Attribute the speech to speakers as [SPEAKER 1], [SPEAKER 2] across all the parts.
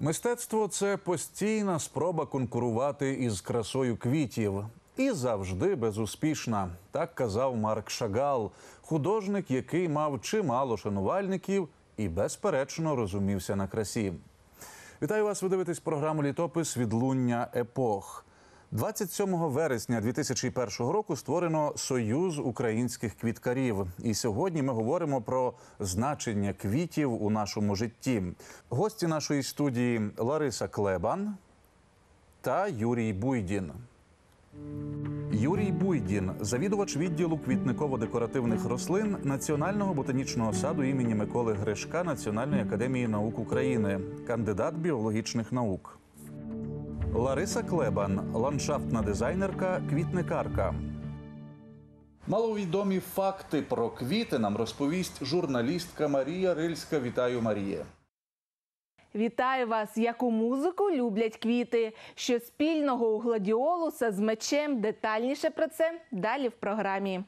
[SPEAKER 1] Мистецтво – це постійна спроба конкурувати із красою квітів. І завжди безуспішна. Так казав Марк Шагал, художник, який мав чимало шанувальників і, безперечно, розумівся на красі. Вітаю вас, ви дивитесь програму «Літопис. Відлуння епох». 27 вересня 2001 року створено Союз українських квіткарів. І сьогодні ми говоримо про значення квітів у нашому житті. Гості нашої студії – Лариса Клебан та Юрій Буйдін. Юрій Буйдін – завідувач відділу квітниково-декоративних рослин Національного ботанічного саду імені Миколи Гришка Національної академії наук України, кандидат біологічних наук. Лариса Клебан – ландшафтна дизайнерка, квітникарка. Маловідомі факти про квіти нам розповість журналістка Марія Рильська. Вітаю, Марія.
[SPEAKER 2] Вітаю вас! Яку музику люблять квіти? Що спільного у гладіолуса з мечем? Детальніше про це далі в програмі.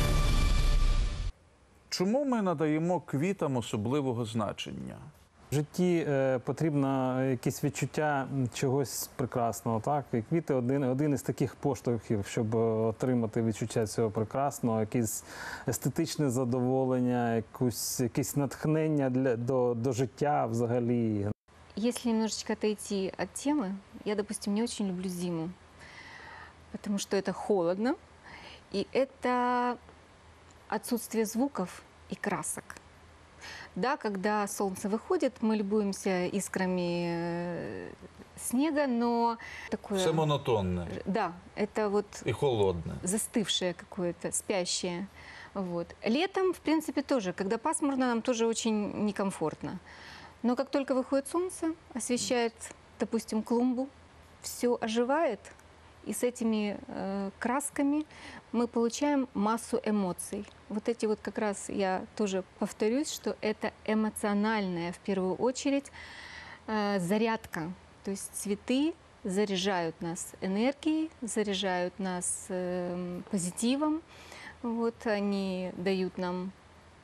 [SPEAKER 1] Чому ми надаємо квітам особливого значення?
[SPEAKER 3] В житті потрібно якесь відчуття чогось прекрасного, так? І квіти один із таких поштовхів, щоб отримати відчуття цього прекрасного, якесь естетичне задоволення, якесь натхнення до життя взагалі.
[SPEAKER 4] Если немножечко отойти от темы, я, допустим, не очень люблю зиму, потому что это холодно, и это отсутствие звуков и красок. Да, когда солнце выходит, мы любуемся искрами снега, но такое...
[SPEAKER 1] Все монотонне.
[SPEAKER 4] Да, это вот...
[SPEAKER 1] И холодное.
[SPEAKER 4] Застывшее какое-то, спящее. Вот. Летом, в принципе, тоже, когда пасмурно, нам тоже очень некомфортно. Но как только выходит солнце, освещает, допустим, клумбу, все оживает, и с этими красками мы получаем массу эмоций. Вот эти вот как раз, я тоже повторюсь, что это эмоциональная, в первую очередь, зарядка. То есть цветы заряжают нас энергией, заряжают нас позитивом. Вот они дают нам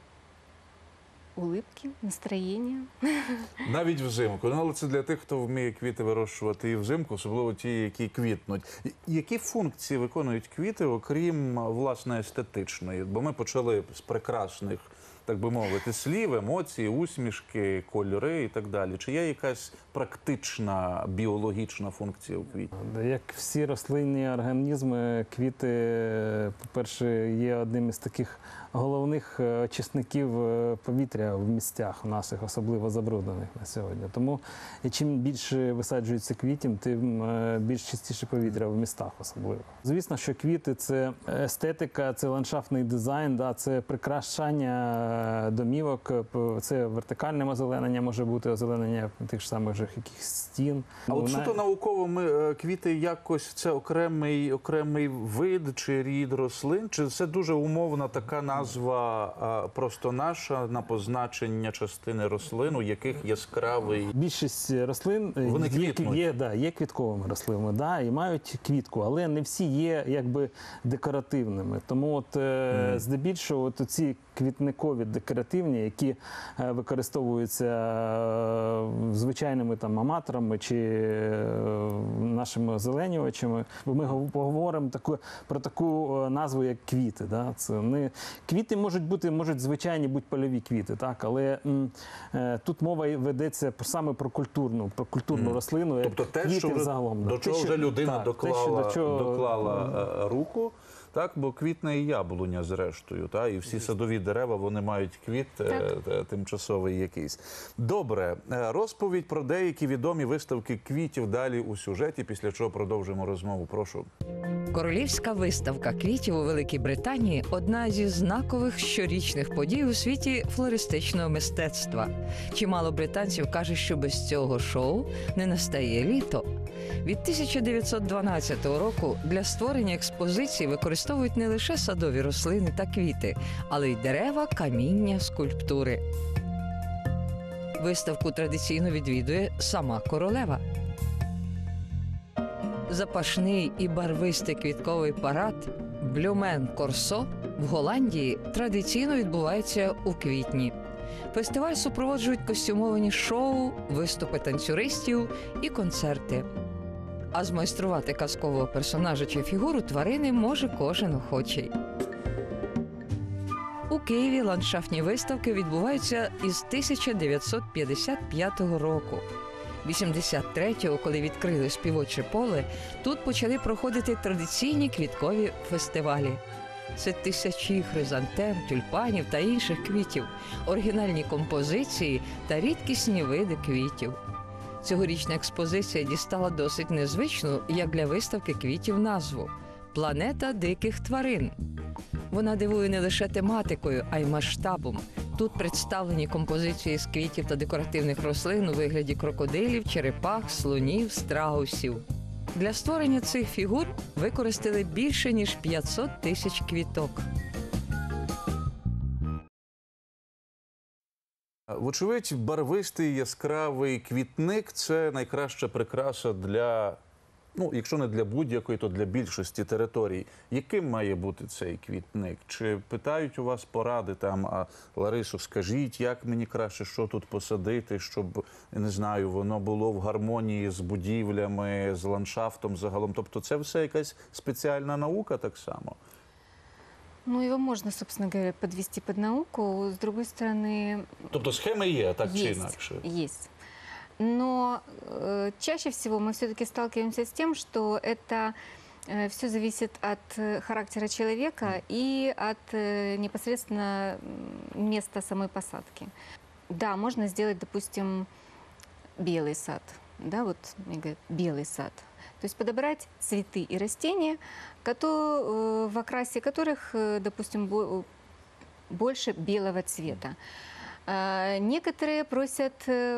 [SPEAKER 4] улыбки, настроєння.
[SPEAKER 1] Навіть взимку. Ну, але це для тих, хто вміє квіти вирощувати і взимку, особливо ті, які квітнуть. Які функції виконують квіти, окрім, власне, естетичної? Бо ми почали з прекрасних, так би мовити, слів, емоцій, усмішки, кольори і так далі. Чи є якась практична біологічна функція у квітів?
[SPEAKER 3] Як всі рослинні організми, квіти, по-перше, є одним із таких головних очисників повітря в місцях наших, особливо забруднених на сьогодні. Тому чим більше висаджується квітів, тим більш чистіше повітря в містах особливо. Звісно, що квіти – це естетика, це ландшафтний дизайн, да, це прикрашання домівок, це вертикальне озеленення, може бути озеленення тих ж самих якихось стін.
[SPEAKER 1] А от суто науково квіти якось це окремий вид чи рід рослин? Чи це дуже умовна така назва, просто наша, на позначення частини рослин, у яких яскравий...
[SPEAKER 3] Більшість рослин є квітковими рослинами, да, і мають квітку, але не всі є якби декоративними. Тому от здебільшого ці квітникові декоративні, які використовуються звичайними там аматорами чи нашими озеленювачами. Ми поговоримо про таку назву, як квіти. Да? Квіти можуть звичайні бути польові квіти, так? Але тут мова ведеться саме про культурну рослину,
[SPEAKER 1] тобто те, що до чого вже людина доклала руку. Так, бо квітне і яблуня, зрештою, та, і всі садові дерева, вони мають квіт тимчасовий якийсь. Добре, розповідь про деякі відомі виставки квітів далі у сюжеті, після чого продовжимо розмову. Прошу.
[SPEAKER 5] Королівська виставка квітів у Великій Британії – одна зі знакових щорічних подій у світі флористичного мистецтва. Чимало британців каже, що без цього шоу не настає літо. Від 1912 року для створення експозиції використовують не лише садові рослини та квіти, але й дерева, каміння, скульптури. Виставку традиційно відвідує сама королева. Запашний і барвистий квітковий парад «Блюмен Корсо» в Голландії традиційно відбувається у квітні. Фестиваль супроводжують костюмовані шоу, виступи танцюристів і концерти. А змайструвати казкового персонажа чи фігуру тварини може кожен охочий. У Києві ландшафтні виставки відбуваються із 1955 року. 83-го, коли відкрили співоче поле, тут почали проходити традиційні квіткові фестивалі. Це тисячі хризантем, тюльпанів та інших квітів, оригінальні композиції та рідкісні види квітів. Цьогорічна експозиція дістала досить незвичну, як для виставки квітів, назву «Планета диких тварин». Вона дивує не лише тематикою, а й масштабом. Тут представлені композиції з квітів та декоративних рослин у вигляді крокодилів, черепах, слонів, страусів. Для створення цих фігур використали більше ніж 500 тисяч квіток.
[SPEAKER 1] Вочевидь, барвистий яскравий квітник – це найкраща прикраса для, якщо не для будь-якої, то для більшості територій. Яким має бути цей квітник? Чи питають у вас поради там, Ларисо, скажіть, як мені краще, що тут посадити, щоб, не знаю, воно було в гармонії з будівлями, з ландшафтом загалом? Тобто це все якась спеціальна наука так само?
[SPEAKER 4] Его можно, собственно говоря, подвести под науку. С другой стороны,
[SPEAKER 1] Тобто схеми є, так чи
[SPEAKER 4] есть,
[SPEAKER 1] інакше?
[SPEAKER 4] есть. Но чаще всего мы все-таки сталкиваемся с тем, что это все зависит от характера человека и от непосредственно места самой посадки. Да, можно сделать, допустим, белый сад. Да, вот мне говорят, белый сад. То есть подобрать цветы и растения, в окрасе которых, допустим, больше белого цвета. Некоторые просят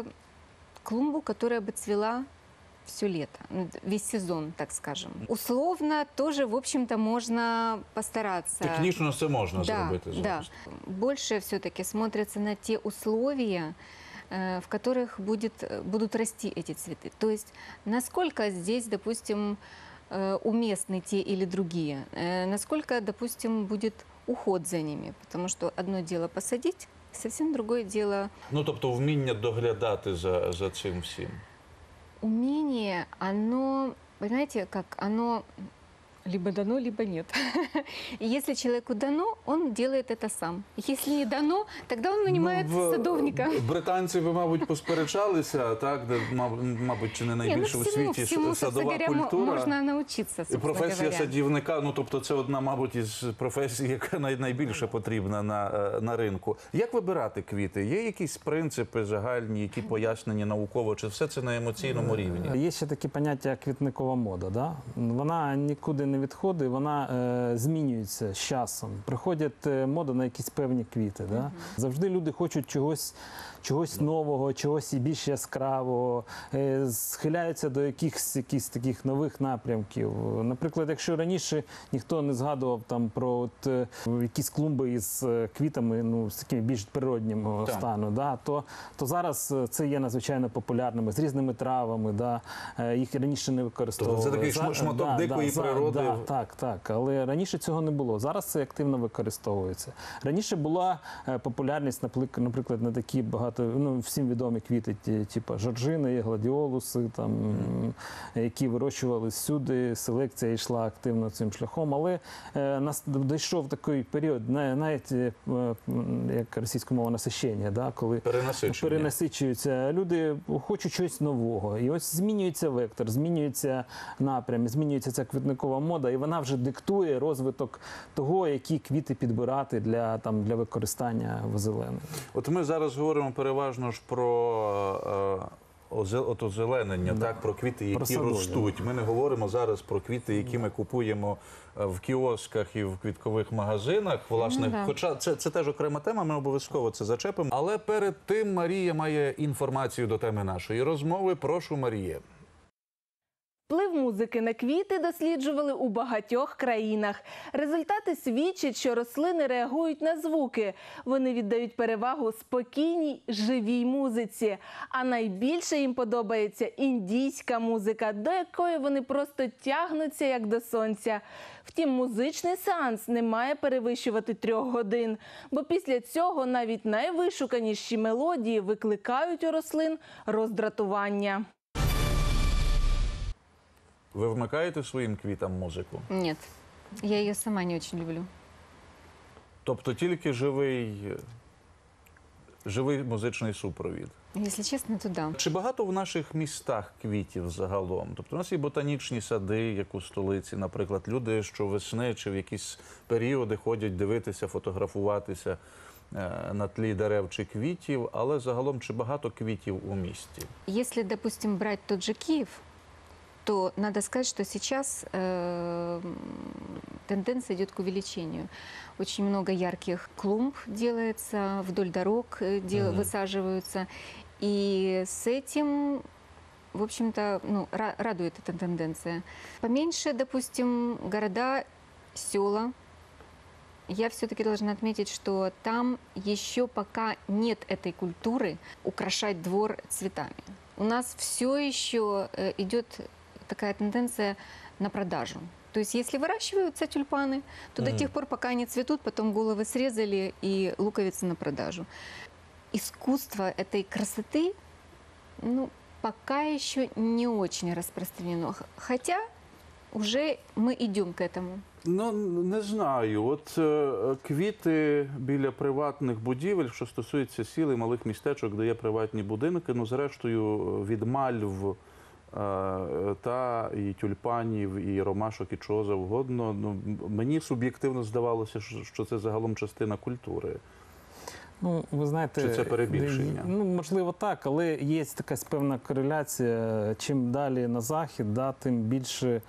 [SPEAKER 4] клумбу, которая бы цвела все лето, весь сезон, так скажем. Условно тоже, в общем-то, можно постараться.
[SPEAKER 1] Технічно це можна
[SPEAKER 4] Да,
[SPEAKER 1] зробити
[SPEAKER 4] да.
[SPEAKER 1] зараз.
[SPEAKER 4] Больше все-таки смотрится на те условия, в которых будут расти эти цветы. То есть насколько здесь, допустим, уместны те или другие, насколько, допустим, будет уход за ними. Потому что одно дело посадить, совсем другое дело...
[SPEAKER 1] Тобто вміння доглядати за цим всім.
[SPEAKER 4] Умение, оно, понимаете, как оно либо дано, либо нет. И если человеку дано, он делает это сам. Если не дано, тогда он нанимает садовника.
[SPEAKER 1] Британці, ви, мабуть, посперечалися, так, де, мабуть, чи не найбільше у світі
[SPEAKER 4] всему,
[SPEAKER 1] садова
[SPEAKER 4] собственно говоря,
[SPEAKER 1] культура.
[SPEAKER 4] можно научиться,
[SPEAKER 1] І
[SPEAKER 4] собственно
[SPEAKER 1] професія
[SPEAKER 4] говоря.
[SPEAKER 1] садівника, тобто це одна, мабуть, із професій, яка найбільше потрібна на ринку. Як вибирати квіти? Є якісь принципи загальні, які пояснені науково, чи все це на емоційному рівні?
[SPEAKER 3] Є ще таке поняття квітникова мода. Да? Вона нікуди не відходить, вона змінюється з часом. Приходять мода на якісь певні квіти. Да? Завжди люди хочуть чогось нового, чогось і більш яскравого, схиляються до якихось таких нових напрямків. Наприклад, якщо раніше ніхто не згадував там про якісь клумби із квітами, з таким більш природнім стану, да, то зараз це є надзвичайно популярними, з різними травами, да, їх раніше не використовували.
[SPEAKER 1] Тобто це такий шматок дикої природи?
[SPEAKER 3] Так, але раніше цього не було. Зараз це активно використовується. Раніше була популярність, наприклад, на такі всім відомі квіти, типу жоржини, гладіолуси, які вирощували всюди, селекція йшла активно цим шляхом, але дійшов такий період, навіть як російська мова, насищення, да, коли перенасичуються. Люди хочуть щось нового. І ось змінюється вектор, змінюється напрям, змінюється ця квітникова мода, і вона вже диктує розвиток того, які квіти підбирати для використання в озелененні.
[SPEAKER 1] От ми зараз говоримо переважно ж про озеленення, так, про квіти, які ростуть. Ми не говоримо зараз про квіти, які ми купуємо в кіосках і в квіткових магазинах. Власне, хоча це теж окрема тема, ми обов'язково це зачепимо. Але перед тим Марія має інформацію до теми нашої розмови. Прошу, Марія.
[SPEAKER 2] Вплив музики на квіти досліджували у багатьох країнах. Результати свідчать, що рослини реагують на звуки. Вони віддають перевагу спокійній, живій музиці. А найбільше їм подобається індійська музика, до якої вони просто тягнуться, як до сонця. Втім, музичний сеанс не має перевищувати 3 годин, бо після цього навіть найвишуканіші мелодії викликають у рослин роздратування.
[SPEAKER 1] Ви вмикаєте своїм квітам музику?
[SPEAKER 4] Нет, я ее сама не очень люблю.
[SPEAKER 1] Тобто тільки живий музичний супровід?
[SPEAKER 4] Если честно, то да.
[SPEAKER 1] Чи багато в наших містах квітів загалом? Тобто у нас є ботанічні сади, як у столиці, наприклад. Люди щовесни чи в якісь періоди ходять дивитися, фотографуватися на тлі дерев чи квітів, але загалом чи багато квітів у місті?
[SPEAKER 4] Если, допустим, брать тот же Киев, то надо сказать, что сейчас тенденция идет к увеличению. Очень много ярких клумб делается, вдоль дорог высаживаются. И с этим, в общем-то, радует эта тенденция. Поменьше, допустим, города, села. Я все-таки должна отметить, что там еще пока нет этой культуры украшать двор цветами. У нас все еще идет такая тенденция на продажу. То есть если выращиваются тюльпаны, то до тех пор, пока они цветут, потом головы срезали и луковицы на продажу. Искусство этой красоты, пока еще не очень распространено. Хотя уже мы идем к этому.
[SPEAKER 1] Ну, не знаю. От квіти біля приватних будівель, що стосується сіл і малих містечок, де є приватні будинки, зрештою від мальв та і тюльпанів, і ромашок, і чого завгодно. Мені суб'єктивно здавалося, що це загалом частина культури.
[SPEAKER 3] Ну, ви знаєте,
[SPEAKER 1] Чи це перебільшення?
[SPEAKER 3] Можливо, так, але є така певна кореляція. Чим далі на захід, тим більше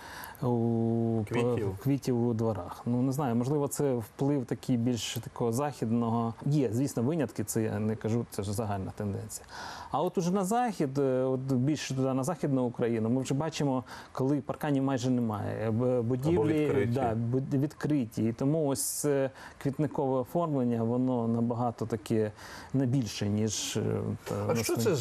[SPEAKER 3] квітів у дворах. Не знаю, можливо, це вплив такий більш такого західного. Є, звісно, винятки, це я не кажу, це ж загальна тенденція. А от уже на захід, більше туди, на Західну Україну, ми вже бачимо, коли парканів майже немає. Будівлі відкриті. І тому ось квітникове оформлення, воно набагато таке не більше, ніж...
[SPEAKER 1] А що це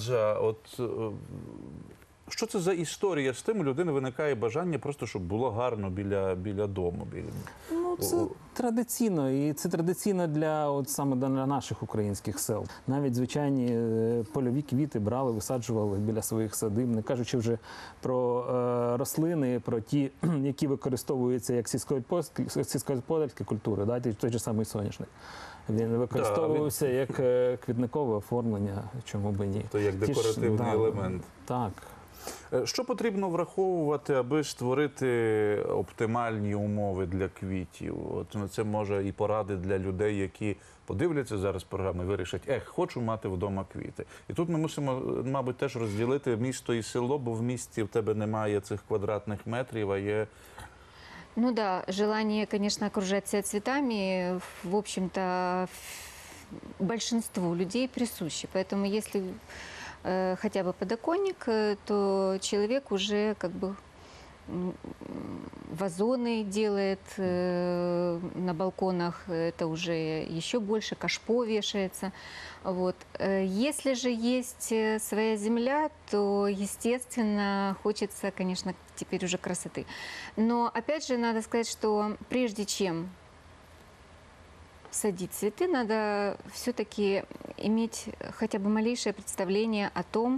[SPEAKER 1] що це за історія з тим, у людини виникає бажання просто, щоб було гарно біля дому?
[SPEAKER 3] Це традиційно, і це традиційно саме для наших українських сел. Навіть звичайні польові квіти брали, висаджували біля своїх садиб, не кажучи вже про рослини, про ті, які використовуються як сільськогосподарські культури, той же самий соняшник. Він використовувався як квітникове оформлення, чому б і ні.
[SPEAKER 1] То як декоративний елемент.
[SPEAKER 3] Так.
[SPEAKER 1] Що потрібно враховувати, аби створити оптимальні умови для квітів? Це може і поради для людей, які подивляться зараз програму і вирішать, хочу мати вдома квіти. І тут ми мусимо, мабуть, теж розділити місто і село, бо в місті в тебе немає цих квадратних метрів, а є...
[SPEAKER 4] Ну да, желание, конечно, окружать себя цветами, в общем-то, большинству людей присуще. Поэтому если хотя бы подоконник, то человек уже как бы вазоны делает на балконах, это уже еще больше, кашпо вешается. Вот. Если же есть своя земля, то, естественно, хочется, конечно, теперь уже красоты. Но, опять же, надо сказать, что прежде чем садить цветы, надо все-таки иметь хотя бы малейшее представление о том,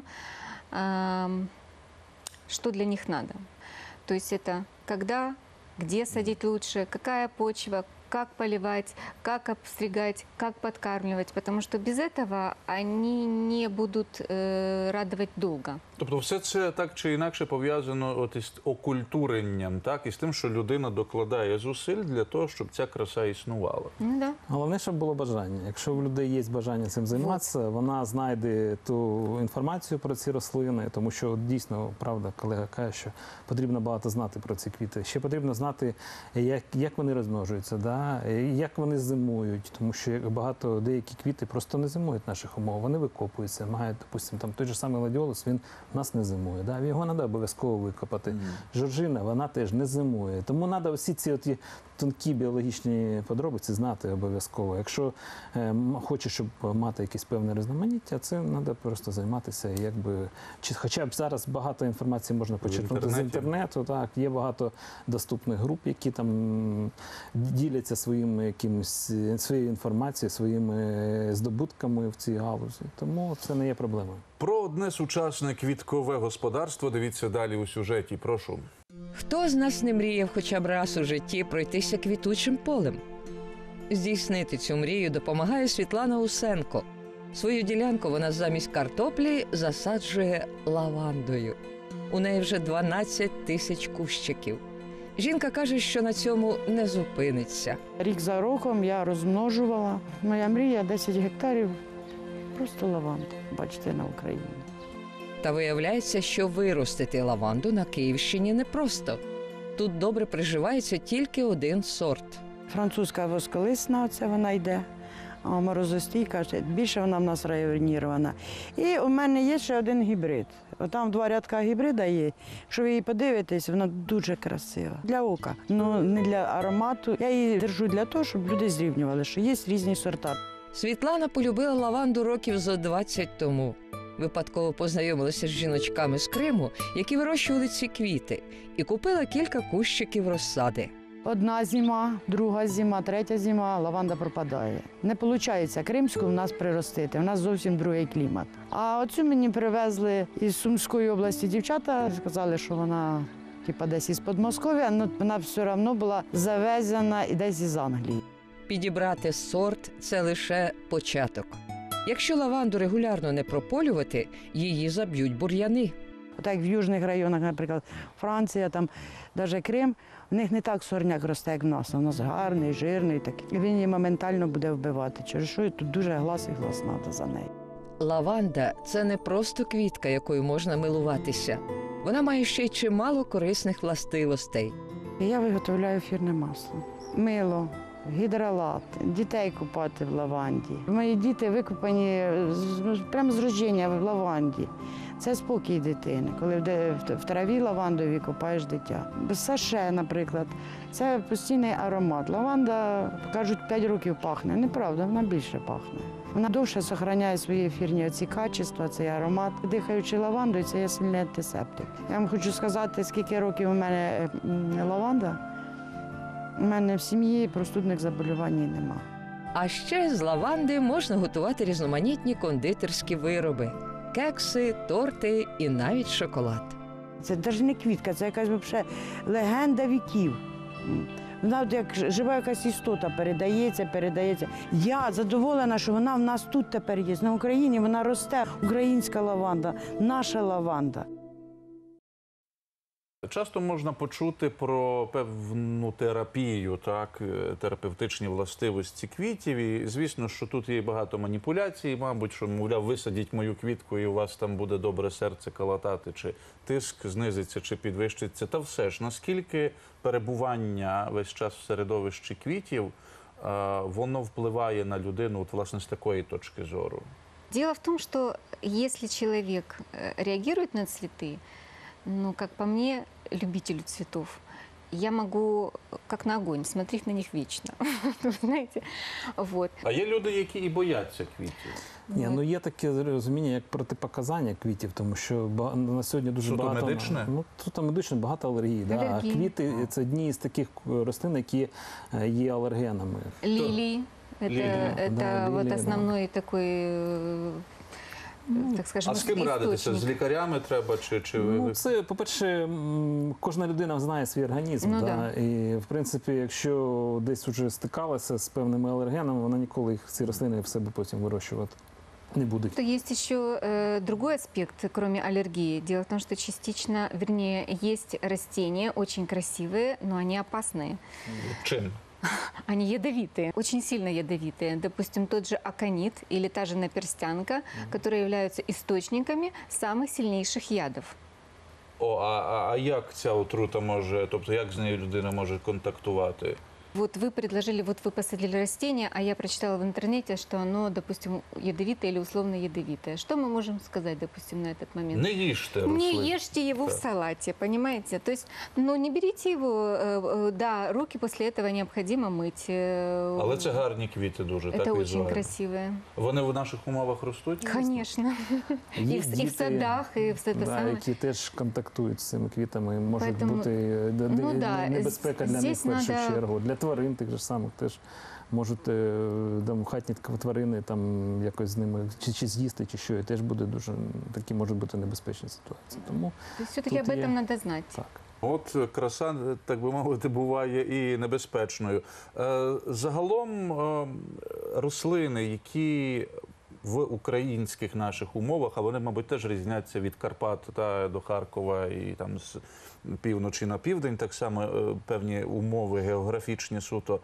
[SPEAKER 4] что для них надо. То есть это когда, где садить лучше, какая почва, как поливать, как обстригать, как подкармливать, потому что без этого они не будут радовать долго.
[SPEAKER 1] Тобто все це так чи інакше пов'язано із окультуренням, так? І з тим, що людина докладає зусиль для того, щоб ця краса існувала.
[SPEAKER 4] Ну, да.
[SPEAKER 3] Головне, щоб було бажання. Якщо в людей є бажання цим займатися, вона знайде ту інформацію про ці рослини, тому що дійсно, правда, колега каже, що потрібно багато знати про ці квіти. Ще потрібно знати, як вони розмножуються, да? І як вони зимують, тому що деякі квіти просто не зимують в наших умовах, вони викопуються, мають, допустимо, там той же самий гладіолус, він в нас не зимує, да? Його треба обов'язково викопати. Жоржина, вона теж не зимує, тому треба всі ці тонкі біологічні подробиці знати обов'язково. Якщо хочеш, щоб мати якесь певне різноманіття, це треба просто займатися, хоча б зараз багато інформації можна почерпнути з інтернету, так, є багато доступних груп, які там діляться своєю інформацією, своїми здобутками в цій галузі. Тому це не є проблемою.
[SPEAKER 1] Про одне сучасне квіткове господарство дивіться далі у сюжеті. Прошу.
[SPEAKER 5] Хто з нас не мріяв хоча б раз у житті пройтися квітучим полем? Здійснити цю мрію допомагає Світлана Усенко. Свою ділянку вона замість картоплі засаджує лавандою. У неї вже 12 тисяч кущиків. Жінка каже, що на цьому не зупиниться.
[SPEAKER 6] Рік за роком я розмножувала. Моя мрія 10 гектарів просто лаванди, бачите, на Україні.
[SPEAKER 5] Та виявляється, що виростити лаванду на Київщині непросто. Тут добре приживається тільки один сорт.
[SPEAKER 6] Французька восколисна, оце вона йде, а морозостійка, більше вона в нас районірована. І у мене є ще один гібрид. Там 2 рядка гібрида є. Якщо ви її подивитесь, вона дуже красива. Для ока, але не для аромату. Я її держу для того, щоб люди зрівнювали, що є різні сорта.
[SPEAKER 5] Світлана полюбила лаванду років зо 20 тому. Випадково познайомилася з жіночками з Криму, які вирощували ці квіти, і купила кілька кущиків розсади.
[SPEAKER 6] Одна зима, друга зима, третя зима, лаванда пропадає. Не виходить кримську в нас приростити, в нас зовсім другий клімат. А оцю мені привезли із Сумської області дівчата, сказали, що вона десь із Подмосков'я, але вона все одно була завезена і десь із Англії.
[SPEAKER 5] Підібрати сорт – це лише початок. Якщо лаванду регулярно не прополювати, її заб'ють бур'яни.
[SPEAKER 6] Так в южних районах, наприклад, Франція, там навіть Крим, в них не так сорняк росте, як в нас. У нас гарний, жирний, такий. Він її моментально буде вбивати. Через що тут дуже глас і глас треба за нею.
[SPEAKER 5] Лаванда – це не просто квітка, якою можна милуватися. Вона має ще й чимало корисних властивостей.
[SPEAKER 6] Я виготовляю ефірне масло, мило, гідролат, дітей купати в лаванді. Мої діти викупані прямо з родження в лаванді. Це спокій дитини, коли в траві лавандові купаєш дитя. Саше, наприклад, це постійний аромат. Лаванда, кажуть, 5 років пахне. Неправда, вона більше пахне. Вона довше зберігає свої ефірні оці качества, цей аромат. Дихаючи лавандою, це є сильний антисептик. Я вам хочу сказати, скільки років у мене лаванда. У мене в сім'ї простудних заболювань нема.
[SPEAKER 5] А ще з лаванди можна готувати різноманітні кондитерські вироби – кекси, торти і навіть шоколад.
[SPEAKER 6] Це навіть не квітка, це якась взагалі легенда віків. Вона як жива якась істота передається. Я задоволена, що вона в нас тут тепер є. На Україні вона росте. Українська лаванда, наша лаванда.
[SPEAKER 1] Часто можна почути про певну терапію, так, терапевтичні властивості квітів. І, звісно, що тут є багато маніпуляцій, мабуть, що, мовляв, висадіть мою квітку і у вас там буде добре серце калатати, чи тиск знизиться, чи підвищиться. Та все ж, наскільки перебування весь час в середовищі квітів, воно впливає на людину, от, власне, з такої точки зору?
[SPEAKER 4] Дело в том, что если человек реагирует на цветы, ну, как по мне, любителю цветов, я могу, как на огонь, смотреть на них вечно. Вы знаете? Вот.
[SPEAKER 1] А є люди, які і бояться квітів.
[SPEAKER 3] Ні, ну є таке розуміння, як протипоказання квітів, тому що на сьогодні дуже
[SPEAKER 1] Суто
[SPEAKER 3] багато...
[SPEAKER 1] медичне?
[SPEAKER 3] Ну, суто медичне, багато алергій. Да? А
[SPEAKER 4] Алергії.
[SPEAKER 3] квіти – це одні з таких рослин, які є алергенами.
[SPEAKER 4] Лилии. Это
[SPEAKER 3] Да,
[SPEAKER 4] вот
[SPEAKER 3] лилии,
[SPEAKER 4] основной такой, так скажем,
[SPEAKER 1] А з ким радитися? З лікарями треба? Чи ви...
[SPEAKER 3] Ну, це, по-перше, кожна людина знає свій організм.
[SPEAKER 4] Ну,
[SPEAKER 3] да? І, в принципі, якщо десь вже стикалася з певними алергенами, вона ніколи їх, ці рослини, в себе потім вирощувати не буде.
[SPEAKER 4] То есть еще другой аспект, кроме аллергии. Дело в том, что частично, вернее, есть растения очень красивые, но они опасные.
[SPEAKER 1] Чим?
[SPEAKER 4] Они ядовитые, очень сильно ядовитые. Допустим, тот же аконит или та же наперстянка, которые являются источниками самых сильнейших ядов.
[SPEAKER 1] А як ця отрута може, тобто як з нею людина може контактувати?
[SPEAKER 4] Вот вы предложили, вот вы посадили растение, а я прочитала в интернете, что оно, допустим, ядовитое или условно ядовитое. Что мы можем сказать, допустим, на этот момент?
[SPEAKER 1] Не їжте
[SPEAKER 4] Не
[SPEAKER 1] рослин.
[SPEAKER 4] ешьте его в
[SPEAKER 1] Так.
[SPEAKER 4] салате, понимаете? То есть, ну, не берите его, да, руки после этого необходимо мыть.
[SPEAKER 1] Але це гарні квіти дуже,
[SPEAKER 4] Это
[SPEAKER 1] так
[SPEAKER 4] очень
[SPEAKER 1] візуально.
[SPEAKER 4] красивые.
[SPEAKER 1] Вони в наших умовах ростуть?
[SPEAKER 4] Конечно.
[SPEAKER 3] Є
[SPEAKER 4] И в
[SPEAKER 3] діти,
[SPEAKER 4] садах, и в это
[SPEAKER 3] да,
[SPEAKER 4] самое.
[SPEAKER 3] які теж контактують з цими квітами. Може
[SPEAKER 4] Поэтому,
[SPEAKER 3] бути
[SPEAKER 4] ну да,
[SPEAKER 3] небезпека для них
[SPEAKER 4] здесь
[SPEAKER 3] в першу
[SPEAKER 4] надо-
[SPEAKER 3] чергу. Для тварин тих же самих теж можуть там, хатні тварини там якось з ними чи з'їсти, чи що, і теж буде дуже такі можуть бути небезпечні ситуації. Тому
[SPEAKER 4] То есть все-таки
[SPEAKER 3] Тут
[SPEAKER 4] об этом
[SPEAKER 3] є-
[SPEAKER 4] надо знать.
[SPEAKER 3] так.
[SPEAKER 1] От краса, так би мовити, буває і небезпечною. Загалом рослини, які в українських наших умовах, а вони, мабуть, теж різняться від Карпат та до Харкова і там з півночі на південь, так само певні умови географічні суто.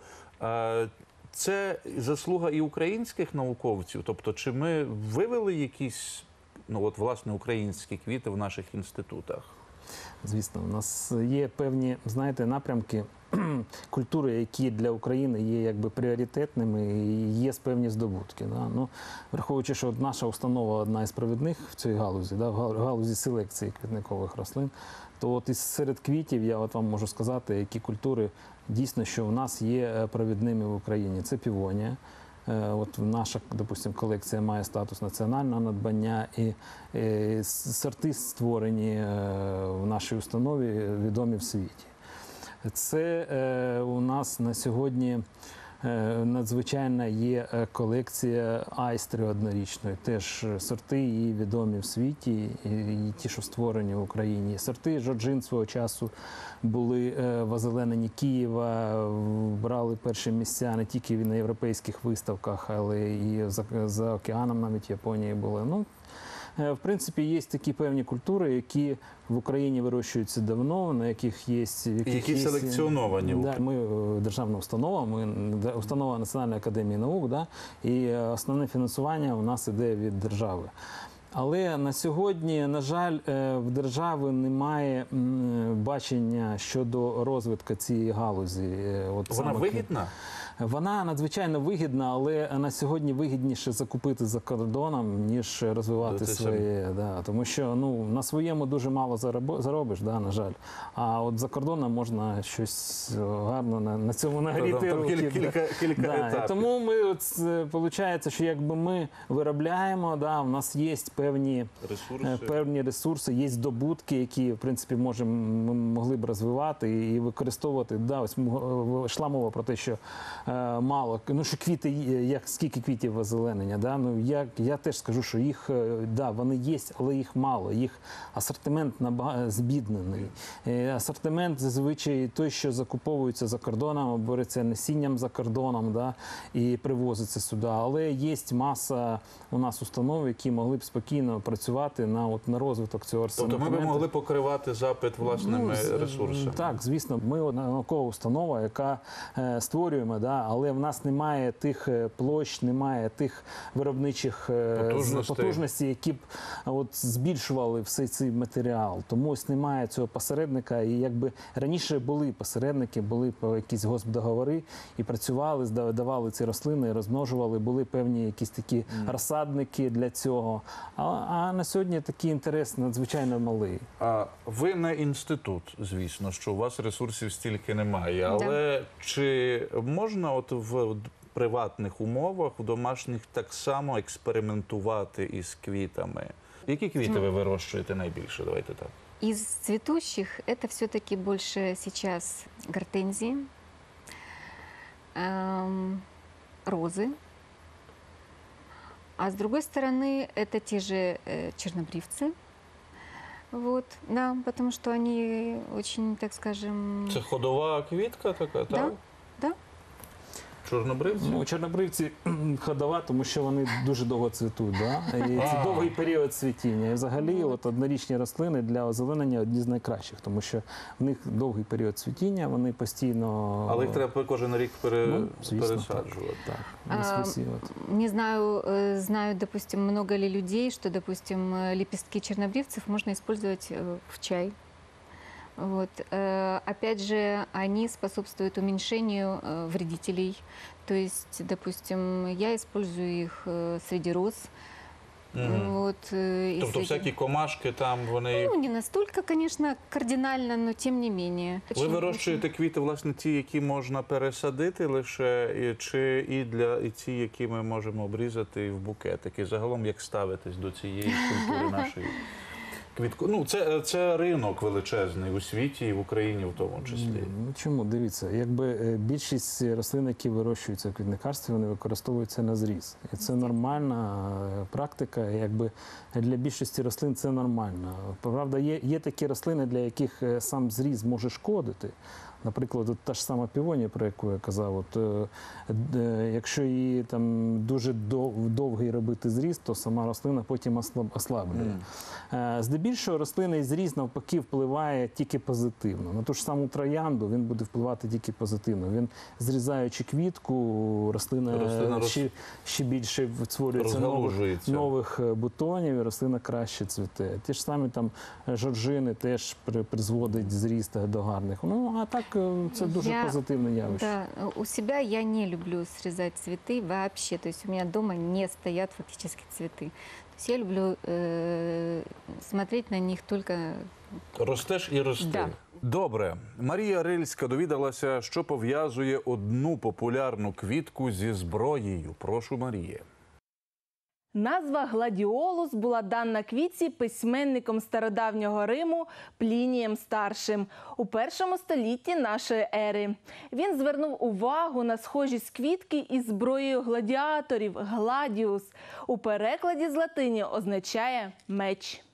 [SPEAKER 1] Це заслуга і українських науковців? Тобто, чи ми вивели якісь, ну от, власне, українські квіти в наших інститутах?
[SPEAKER 3] Звісно, у нас є певні, знаєте, напрямки культури, які для України є якби пріоритетними і є певні здобутки. Да? Ну, враховуючи, що наша установа одна із провідних в цій галузі, да, в галузі селекції квітникових рослин, то от із серед квітів я от вам можу сказати, які культури дійсно, що в нас є провідними в Україні. Це півонія. От наша, допустим, колекція має статус національного надбання, і сорти створені в нашій установі, відомі в світі. Це у нас на сьогодні надзвичайна є колекція айстри однорічної. Теж сорти її відомі в світі, і ті, що створені в Україні. Сорти Жоржин свого часу були в озелененні Києва, брали перші місця не тільки на європейських виставках, але і за океаном навіть Японії були. Ну, в принципі, є такі певні культури, які в Україні вирощуються давно, на яких є...
[SPEAKER 1] Які селекціоновані.
[SPEAKER 3] Да, ми державна установа, ми установа Національної академії наук, да, і основне фінансування у нас іде від держави. Але на сьогодні, на жаль, в держави немає бачення щодо розвитку цієї галузі. От
[SPEAKER 1] Вона
[SPEAKER 3] саме
[SPEAKER 1] вигідна?
[SPEAKER 3] Вона надзвичайно вигідна, але на сьогодні вигідніше закупити за кордоном, ніж розвивати своє. Да, тому що ну, на своєму дуже мало заробиш, да, на жаль. А от за кордоном можна щось гарно на цьому нагріти.
[SPEAKER 1] Там кілька
[SPEAKER 3] да.
[SPEAKER 1] етапів.
[SPEAKER 3] Тому ми, от, виходить, що якби ми виробляємо, да, у нас є певні ресурси, є здобутки, які, в принципі, ми могли б розвивати і використовувати. Да, ось йшла мова про те, що мало, ну що квіти, як скільки квітів озеленення, да? Ну я теж скажу, що їх, да, вони є, але їх мало, їх асортимент збіднений. Асортимент зазвичай той, що закуповується за кордоном, береться насінням за кордоном, да, і привозиться сюди. Але є маса у нас установ, які могли б спокійно працювати на розвиток цього асортименту.
[SPEAKER 1] Тобто ми б могли покривати запит власними ресурсами?
[SPEAKER 3] Так, звісно, ми наукова установа, яка створюємо, да, але в нас немає тих площ, немає тих виробничих потужностей, які б от збільшували все цей матеріал. Тому ось немає цього посередника. І якби раніше були посередники, були якісь госпдоговори і працювали, давали ці рослини, розмножували, були певні якісь такі розсадники для цього. А на сьогодні такий інтерес надзвичайно малий.
[SPEAKER 1] Ви не інститут, звісно, що у вас ресурсів стільки немає, але чи можна от в приватних умовах, в домашніх так само експериментувати із квітами? Які квіти ви вирощуєте найбільше? Давайте так.
[SPEAKER 4] Из цветущих это все-таки больше сейчас гортензии, розы. А с другой стороны, это те же чернобривцы. Вот, да, потому что они очень, так скажем...
[SPEAKER 1] Це ходова квітка така,
[SPEAKER 4] Да,
[SPEAKER 1] так?
[SPEAKER 4] да.
[SPEAKER 1] Чорнобривці?
[SPEAKER 3] Ну, чорнобривці ходова, тому що вони дуже довго цвітуть, да? І це довгий період цвітіння. І взагалі от однорічні рослини для озеленення одні з найкращих, тому що в них довгий період цвітіння, вони постійно...
[SPEAKER 1] Але їх треба кожен рік
[SPEAKER 3] звісно,
[SPEAKER 1] пересаджувати.
[SPEAKER 3] Так.
[SPEAKER 4] Не знаю, знают, допустим, много ли людей, что, допустим, лепестки чернобривцев можно использовать в чай. Вот. Опять же, они способствуют уменьшению вредителей. То есть, допустим, я использую их среди роз. Вот,
[SPEAKER 1] Тобто всякі комашки там, вони...
[SPEAKER 4] Ну, не настолько, конечно, кардинально, но тем не менее.
[SPEAKER 1] Ви вирощуєте квіти, власне, ті, які можна пересадити лише, чи і ті, які ми можемо обрізати в букетики? Загалом, як ставитесь до цієї культури нашої? Ну, це ринок величезний у світі і в Україні в тому числі.
[SPEAKER 3] Ну чому? Дивіться, якби більшість рослин, які вирощуються в квітникарстві, вони використовуються на зріз. І це нормальна практика, якби для більшості рослин це нормально. Правда, є такі рослини, для яких сам зріз може шкодити. Наприклад, от та ж сама півонія, про яку я казав, якщо її там дуже довгий робити зріз, то сама рослина потім ослаблює. Здебільшого рослинний зріз навпаки впливає тільки позитивно. На ту ж саму троянду він буде впливати тільки позитивно. Він, зрізаючи квітку, рослина ще більше створюється нових бутонів, і рослина краще цвіте. Ті ж самі там жоржини теж призводить зріст до гарних. Ну, а так це дуже позитивне явище.
[SPEAKER 4] Да, у себя я не люблю срезать цветы вообще. То есть у меня дома не стоят фактически цветы. То есть я люблю смотреть на них только...
[SPEAKER 1] Ростеш і рости.
[SPEAKER 4] Да.
[SPEAKER 1] Добре. Марія Рильська довідалася, що пов'язує одну популярну квітку зі зброєю. Прошу, Марія.
[SPEAKER 2] Назва гладіолус була дана квітці письменником стародавнього Риму Плінієм Старшим у 1 столітті нашої ери. Він звернув увагу на схожість квітки із зброєю гладіаторів – гладіус. У перекладі з латині означає «меч».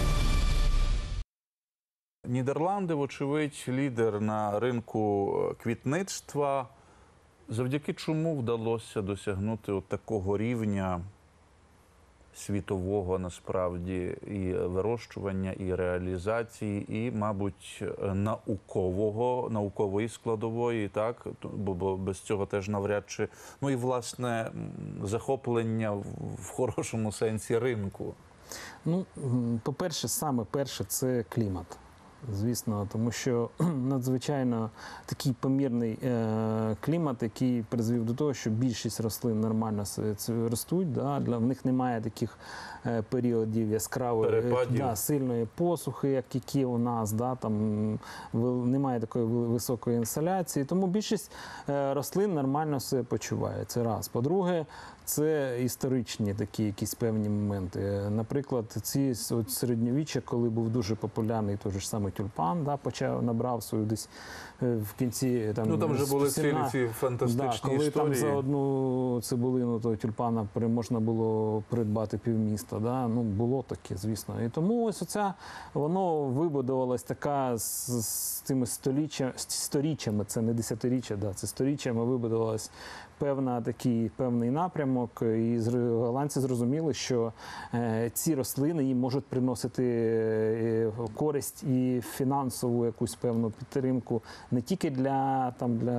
[SPEAKER 1] Нідерланди, вочевидь, лідер на ринку квітництва. Завдяки чому вдалося досягнути от такого рівня світового, насправді, і вирощування, і реалізації, і, мабуть, наукової складової, так? Бо без цього теж навряд чи... Ну і, власне, захоплення в хорошому сенсі ринку.
[SPEAKER 3] Ну, по-перше, саме перше – це клімат. Звісно, тому що надзвичайно такий помірний клімат, який призвів до того, що більшість рослин нормально ростуть. Да? В них немає таких періодів яскравої, сильної посухи, які у нас. Да? Там немає такої високої інсоляції. Тому більшість рослин нормально себе почуває. Це раз. По-друге, це історичні такі якісь певні моменти. Наприклад, ці середньовіччя, коли був дуже популярний той же самий тюльпан, да, набрав свою десь в кінці...
[SPEAKER 1] Там вже були ці фантастичні
[SPEAKER 3] коли
[SPEAKER 1] історії.
[SPEAKER 3] Там за одну цибулину того тюльпана можна було придбати півміста. Да? Ну, було таке, звісно. І тому ось оця, воно вибудувалось така з тими сторіччями, це не десятиріччя, да, це сторіччями вибудувалось певний напрямок, і голландці зрозуміли, що ці рослини їм можуть приносити користь і фінансову якусь певну підтримку не тільки для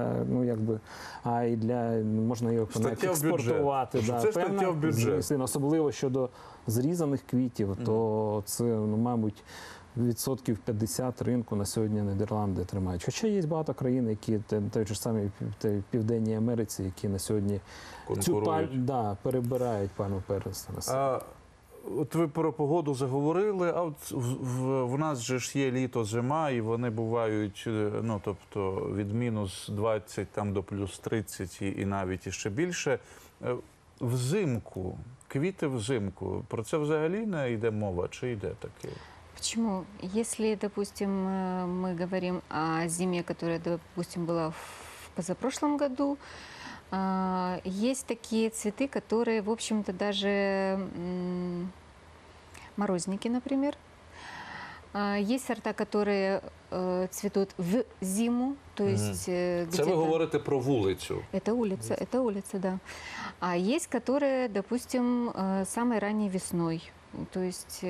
[SPEAKER 3] а й для, можна його експортувати.
[SPEAKER 1] Це стаття в бюджет.
[SPEAKER 3] Особливо щодо зрізаних квітів, то це, мабуть, 50% ринку на сьогодні Нідерланди тримають. Хоча є багато країн, які той ж самі в Південній Америці, які на сьогодні перебирають пальму перець.
[SPEAKER 1] От ви про погоду заговорили, а от в нас же ж є літо, зима, і вони бувають, ну, тобто від мінус 20 там, до плюс 30 і навіть іще більше. Взимку, квіти взимку, про це взагалі не йде мова, чи йде таке?
[SPEAKER 4] Почему? Если, допустим, мы говорим о зиме, которая, допустим, была в позапрошлом году, есть такие цветы, которые, в общем-то, даже морозники, например. Есть сорта, которые цветут в зиму, то есть
[SPEAKER 1] Це ви говорите про вулицю?
[SPEAKER 4] Это улица, да. А есть, которые, допустим, самой ранней весной, то есть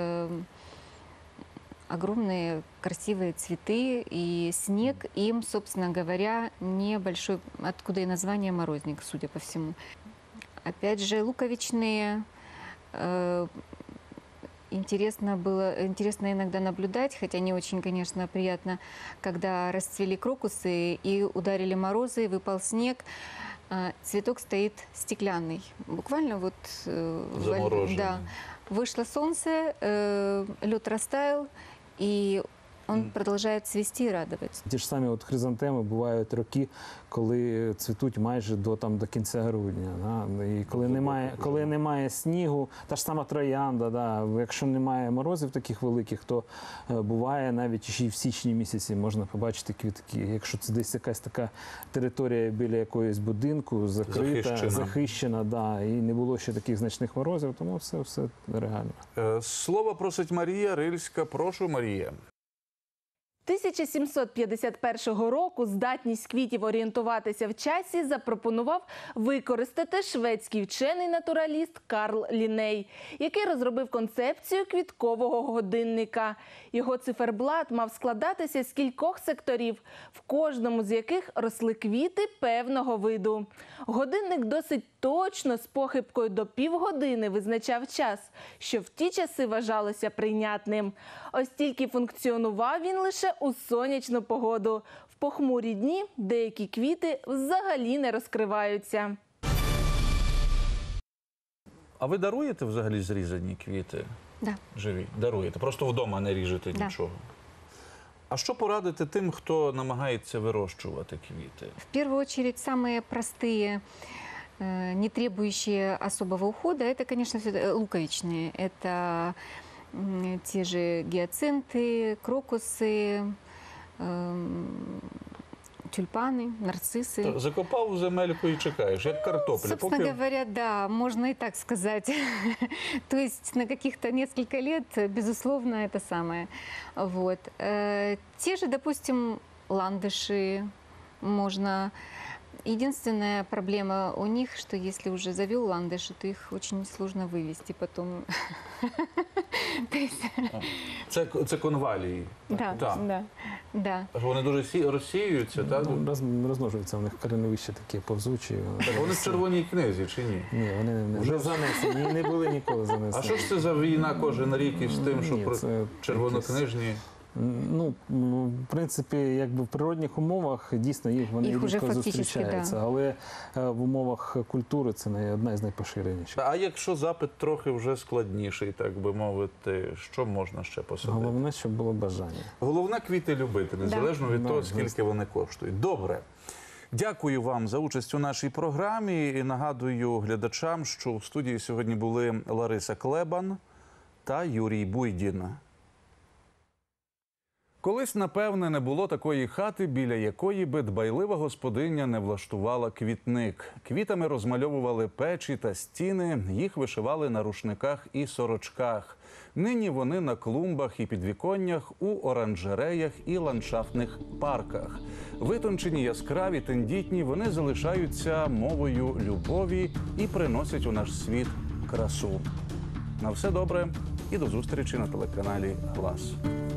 [SPEAKER 4] огромные красивые цветы и снег, им, собственно говоря, небольшой, откуда и название морозник, судя по всему. Опять же, луковичные интересно иногда наблюдать, хотя не очень, конечно, приятно, когда расцвели крокусы и ударили морозы, выпал снег. Цветок стоит стеклянный. Буквально вот...
[SPEAKER 1] Замороженный.
[SPEAKER 4] Да. Вышло солнце, лед растаял, и он продолжает цвести и радовать.
[SPEAKER 3] Ті ж самі от хризантеми бувають роки, коли цвітуть майже до кінця грудня. Да? І коли немає снігу, та ж сама троянда, да? Якщо немає морозів таких великих, то буває навіть ще й в січні місяці можна побачити квітки. Якщо це десь якась така територія біля якоїсь будинку, закрита, захищена, да? І не було ще таких значних морозів, тому це все реально.
[SPEAKER 1] Слово просить Марія Рильська. Прошу, Марія.
[SPEAKER 2] 1751 року здатність квітів орієнтуватися в часі запропонував використати шведський вчений-натураліст Карл Лінней, який розробив концепцію квіткового годинника. Його циферблат мав складатися з кількох секторів, в кожному з яких росли квіти певного виду. Годинник досить точно з похибкою до півгодини визначав час, що в ті часи вважалося прийнятним. Ось тільки функціонував він лише у сонячну погоду. В похмурі дні деякі квіти взагалі не розкриваються.
[SPEAKER 1] А ви даруєте взагалі зрізані квіти?
[SPEAKER 4] Да.
[SPEAKER 1] Живі? Даруєте. Просто вдома не ріжете
[SPEAKER 4] Да.
[SPEAKER 1] нічого. А що порадити тим, хто намагається вирощувати квіти?
[SPEAKER 4] В первую очередь, самые простые, не требующие особого ухода, это, конечно, луковичные. Это те же гиацинты, крокусы, тюльпаны, нарциссы.
[SPEAKER 1] Закопав в земельку і чекаєш, як картопля.
[SPEAKER 4] Собственно говоря, да, можно и так сказать. То есть на каких-то несколько лет, безусловно, это самое. Вот. Те же, допустим, ландыши можно... Единственная проблема у них, что если уже завел ландыши, то их очень сложно вывести потом.
[SPEAKER 1] Це конвалії.
[SPEAKER 4] Да,
[SPEAKER 1] Так.
[SPEAKER 4] да.
[SPEAKER 1] Вони дуже розсіюються, так?
[SPEAKER 3] Розмножуються в них кореневища такі повзучі.
[SPEAKER 1] Так, вони в червоній книзі чи ні?
[SPEAKER 3] Ні, вони вже занесені, не були ніколи занесені.
[SPEAKER 1] А що ж це за війна кожен рік із тим, що
[SPEAKER 3] Ні,
[SPEAKER 1] про
[SPEAKER 3] це
[SPEAKER 1] червонокнижні?
[SPEAKER 3] Ну, в принципі, якби в природних умовах дійсно вони
[SPEAKER 4] Їх уже
[SPEAKER 3] рідко
[SPEAKER 4] фактично,
[SPEAKER 3] зустрічаються,
[SPEAKER 4] да.
[SPEAKER 3] але в умовах культури це одна із найпоширеніших.
[SPEAKER 1] А якщо запит трохи вже складніший, так би мовити, що можна ще посадити?
[SPEAKER 3] Головне, щоб було бажання.
[SPEAKER 1] Головне квіти любити, незалежно від
[SPEAKER 3] Да,
[SPEAKER 1] того,
[SPEAKER 3] звісно.
[SPEAKER 1] скільки вони коштують. Добре. Дякую вам за участь у нашій програмі. І нагадую глядачам, що в студії сьогодні були Лариса Клебан та Юрій Буйдін. Колись, напевне, не було такої хати, біля якої би дбайлива господиня не влаштувала квітник. Квітами розмальовували печі та стіни, їх вишивали на рушниках і сорочках. Нині вони на клумбах і підвіконнях, у оранжереях і ландшафтних парках. Витончені, яскраві, тендітні, вони залишаються мовою любові і приносять у наш світ красу. На все добре і до зустрічі на телеканалі «Глас».